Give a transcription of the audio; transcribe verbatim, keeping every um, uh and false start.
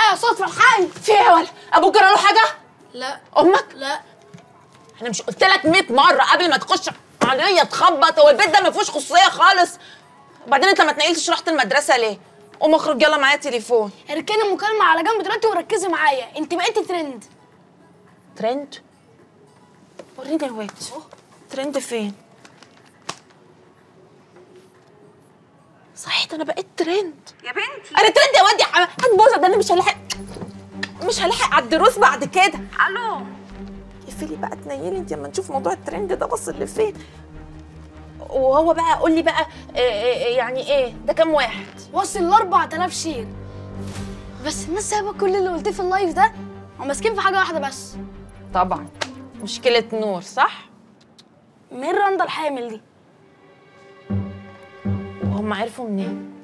يا صدفه الحقني. في ايه يا ولا؟ ابوك جرى له حاجه؟ لا. امك؟ لا. انا مش قلت لك مية مره قبل ما تخش عليا تخبط؟ هو البيت ده ما فيهوش خصوصيه خالص. وبعدين انت ما اتنقلتش رحت المدرسه ليه؟ قوم اخرج يلا معايا تليفون. اركني المكالمه على جنب دلوقتي وركزي معايا، انت بقيتي ترند. ترند؟ وريني الواد. ترند فين؟ صحيح انا بقيت ترند يا بنتي. انا ترند يا واد يا حبيبي. هتبوظ ده، انا مش هلاحق مش هلاحق على الدروس بعد كده. الو. اقفلي بقى تنيلي انت اما نشوف موضوع الترند ده بص اللي فين. وهو بقى قول لي بقى إيه إيه يعني ايه ده كام واحد؟ وصل ل أربعة آلاف شير. بس الناس سايبه كل اللي قلتيه في اللايف ده وماسكين في حاجه واحده بس. طبعا مشكله نور صح؟ مين رندا الحامل دي؟ وهم عرفوا منين؟